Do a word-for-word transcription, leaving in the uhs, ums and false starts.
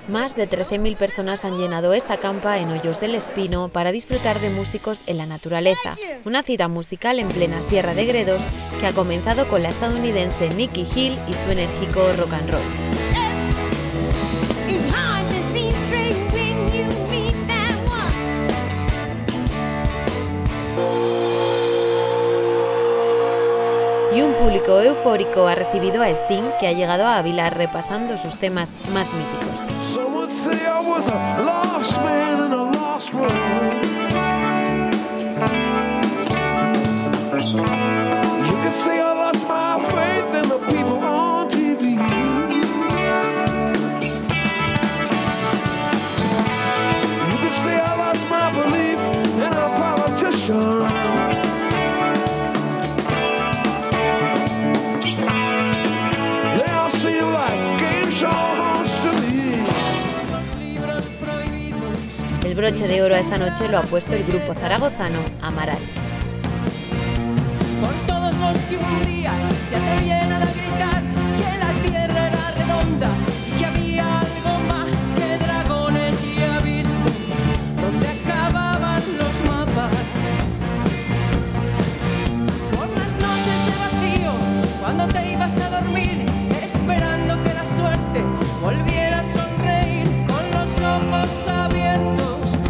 Más de trece mil personas han llenado esta campa en Hoyos del Espino para disfrutar de músicos en la naturaleza. Una cita musical en plena Sierra de Gredos que ha comenzado con la estadounidense Nikki Hill y su enérgico rock and roll. Y un público eufórico ha recibido a Sting, que ha llegado a Ávila repasando sus temas más míticos. El broche de oro a esta noche lo ha puesto el grupo zaragozano Amaral. Por todos los que un día se atrevían a gritar que la tierra era redonda y que había algo más que dragones y abismos donde acababan los mapas. Por las noches de vacío, cuando te ibas a dormir, esperando que la suerte volviera a sonreír con los ojos abiertos.